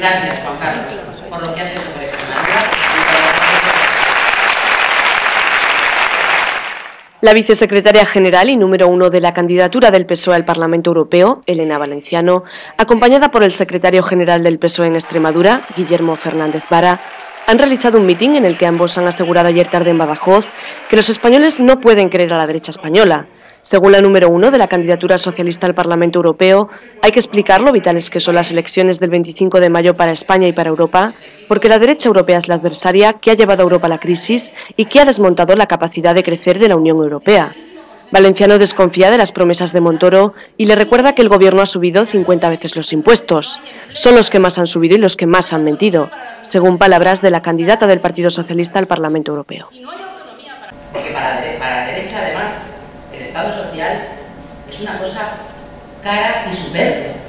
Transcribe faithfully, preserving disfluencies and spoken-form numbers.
Gracias, Juan Carlos, por lo que has hecho por Extremadura. La vicesecretaria general y número uno de la candidatura del P S O E al Parlamento Europeo, Elena Valenciano, acompañada por el secretario general del P S O E en Extremadura, Guillermo Fernández Vara, han realizado un mitin en el que ambos han asegurado ayer tarde en Badajoz que los españoles no pueden querer a la derecha española. Según la número uno de la candidatura socialista al Parlamento Europeo, hay que explicar lo vitales que son las elecciones del veinticinco de mayo para España y para Europa, porque la derecha europea es la adversaria que ha llevado a Europa a la crisis y que ha desmontado la capacidad de crecer de la Unión Europea. Valenciano desconfía de las promesas de Montoro y le recuerda que el gobierno ha subido cincuenta veces los impuestos. Son los que más han subido y los que más han mentido, según palabras de la candidata del Partido Socialista al Parlamento Europeo. Porque para la derecha, además, el Estado social es una cosa cara y superflua.